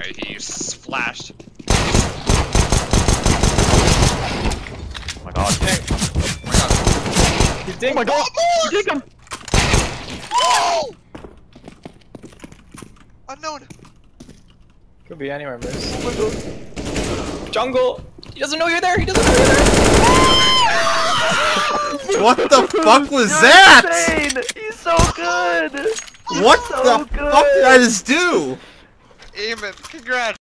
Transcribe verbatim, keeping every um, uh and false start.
Okay, he flashed. Oh my god. Dang. Oh my god. He's ding. Oh my god! Oh, You take him! oh! Unknown. Could be anywhere, Moose. Oh my god. Jungle! He doesn't know you're there! He doesn't know you're there! What the fuck was You're that? insane. He's so good! What so the good. fuck did I just do? Eamon, congrats.